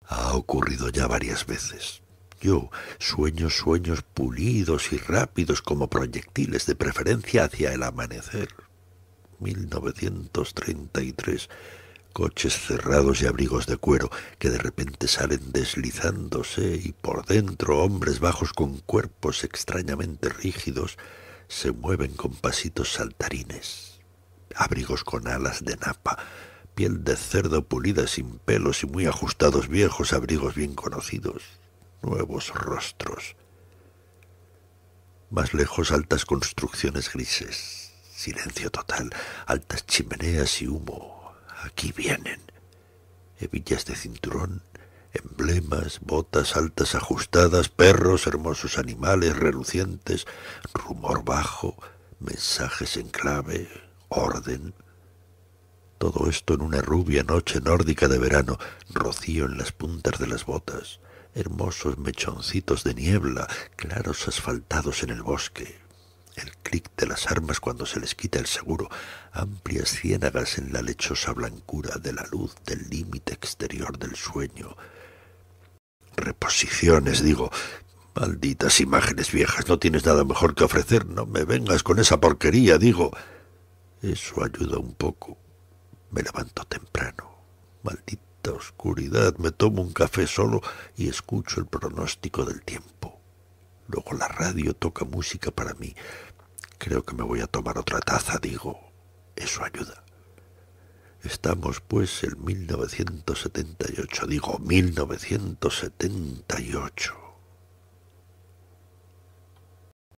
Ha ocurrido ya varias veces. Yo sueño sueños pulidos y rápidos como proyectiles, de preferencia hacia el amanecer. 1933. Coches cerrados y abrigos de cuero que de repente salen deslizándose y por dentro hombres bajos con cuerpos extrañamente rígidos se mueven con pasitos saltarines. Abrigos con alas de napa, piel de cerdo pulida sin pelos y muy ajustados viejos abrigos bien conocidos, nuevos rostros. Más lejos altas construcciones grises, silencio total, altas chimeneas y humo. Aquí vienen. Hebillas de cinturón, emblemas, botas altas ajustadas, perros, hermosos animales relucientes, rumor bajo, mensajes en clave, orden. Todo esto en una rubia noche nórdica de verano, rocío en las puntas de las botas, hermosos mechoncitos de niebla, claros asfaltados en el bosque, el clic de las armas cuando se les quita el seguro, amplias ciénagas en la lechosa blancura de la luz del límite exterior del sueño. Reposiciones, digo. Malditas imágenes viejas, no tienes nada mejor que ofrecer, no me vengas con esa porquería, digo. Eso ayuda un poco. Me levanto temprano. Maldita oscuridad, me tomo un café solo y escucho el pronóstico del tiempo. Luego la radio toca música para mí. Creo que me voy a tomar otra taza, digo. Eso ayuda. Estamos, pues, en 1978, digo, 1978.